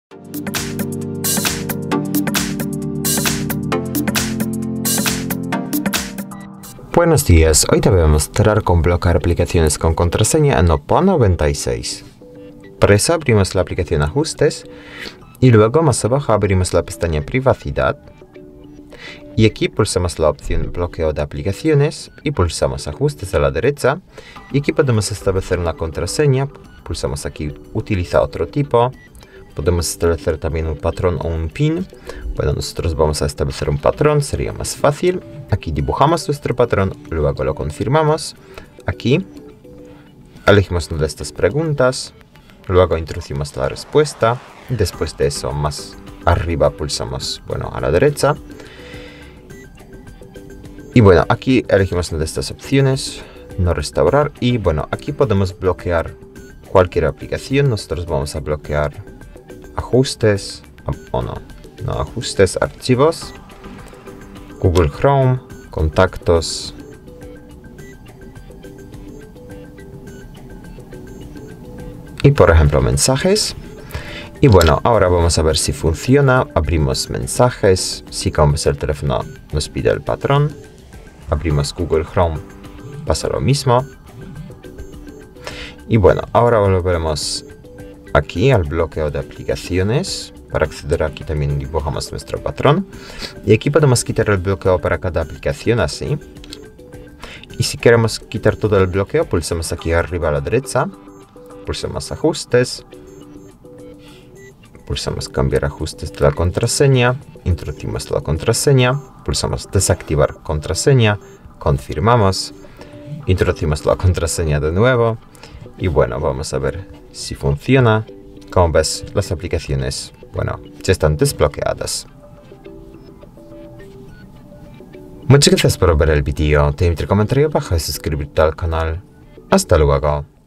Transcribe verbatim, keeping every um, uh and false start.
Buenos días, hoy te voy a mostrar cómo bloquear aplicaciones con contraseña en Oppo noventa y seis. Para eso abrimos la aplicación Ajustes y luego más abajo abrimos la pestaña Privacidad y aquí pulsamos la opción Bloqueo de aplicaciones y pulsamos Ajustes a la derecha y aquí podemos establecer una contraseña, pulsamos aquí Utiliza otro tipo. Podemos establecer también un patrón o un pin. Bueno, nosotros vamos a establecer un patrón, sería más fácil. Aquí dibujamos nuestro patrón, luego lo confirmamos. Aquí elegimos una de estas preguntas, luego introducimos la respuesta. Después de eso, más arriba pulsamos, bueno, a la derecha. Y bueno, aquí elegimos una de estas opciones, no restaurar. Y bueno, aquí podemos bloquear cualquier aplicación. Nosotros vamos a bloquear Ajustes, o no, no ajustes, archivos, Google Chrome, contactos, y por ejemplo mensajes. Y bueno, ahora vamos a ver si funciona. Abrimos mensajes, si cambiamos el teléfono nos pide el patrón. Abrimos Google Chrome, pasa lo mismo. Y bueno, ahora volveremos aquí al bloqueo de aplicaciones. Para acceder aquí también dibujamos nuestro patrón. Y aquí podemos quitar el bloqueo para cada aplicación así. Y si queremos quitar todo el bloqueo, pulsamos aquí arriba a la derecha. Pulsamos Ajustes. Pulsamos Cambiar ajustes de la contraseña. Introducimos la contraseña. Pulsamos Desactivar contraseña. Confirmamos. Introducimos la contraseña de nuevo. Y bueno, vamos a ver si funciona. Como ves, las aplicaciones, bueno, ya están desbloqueadas. Muchas gracias por ver el vídeo. Te invito a comentario abajo y suscribirte al canal. Hasta luego.